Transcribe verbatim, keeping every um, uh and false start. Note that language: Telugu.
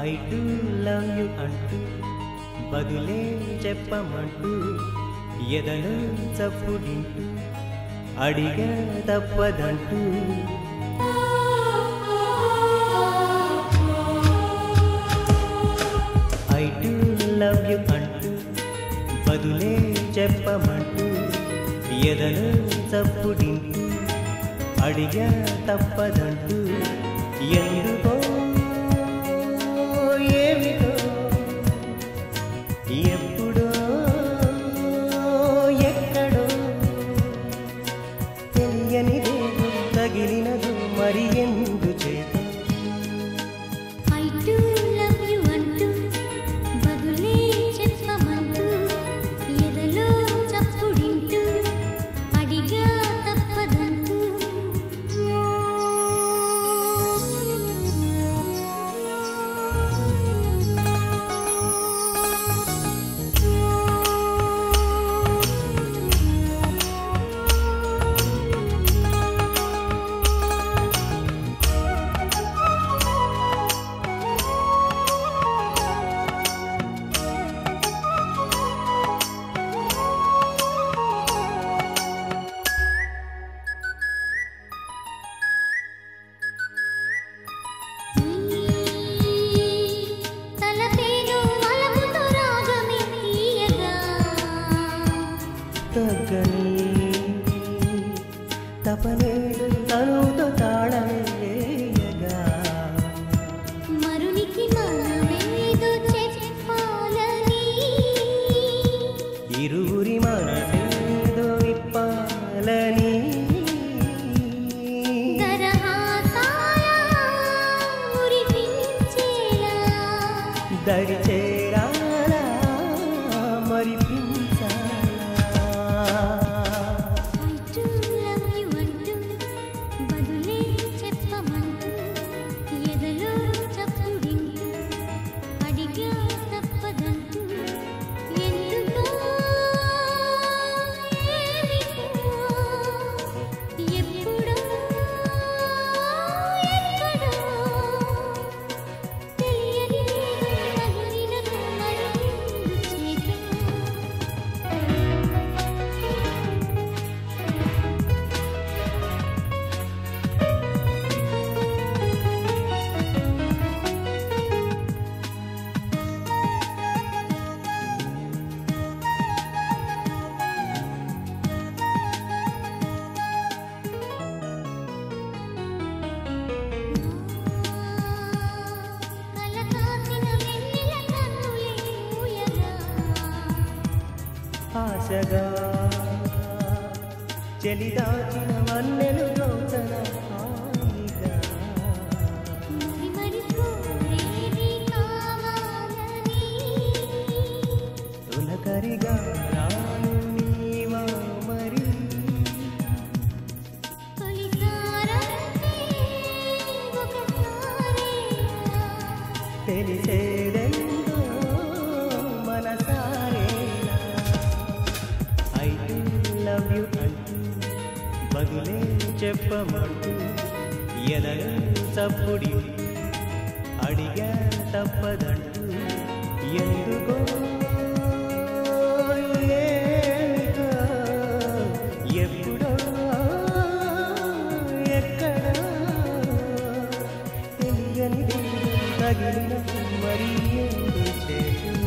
I do love you అంటూ బదులే చెప్పమంటూ ఎదలో చప్పుడింటూ అడిగా తప్పదంటూ I do love you అంటూ బదులే చెప్పమంటూ ఎదలో చప్పుడింటూ అడిగా తప్పదంటూ ఎందుకో ఏమిటో ఎప్పుడో ఎక్కడో తెలియనిదేదో తగిలినదో మరి ఎందుచేత I do love you అంటూ బదులే చెప్పమంటూ ఎదలో చప్పుడింటూ అడిగా తప్పదంటూ తగ్గని తపనేడు తనుతో తాళవేయగా మరునికి మనమేదో చెప్పాలని ఇరువురి మనసేదో విప్పాలని దరి చేరాలా మరి ఆశగా చెలిదాచిన వన్నెలు దోచన హాయిగా తొలకరిగా రాను నీవా మరి తెలిసేదెందో మనసారే I do love you అంటూ బదులే చెప్పమంటూ ఎదలో చప్పుడి అడిగా తప్పదంటూ ఎందుకో ఏమిటో ఎప్పుడో ఎక్కడో తెలియనిది తగిలిన మరి ఎందుచేత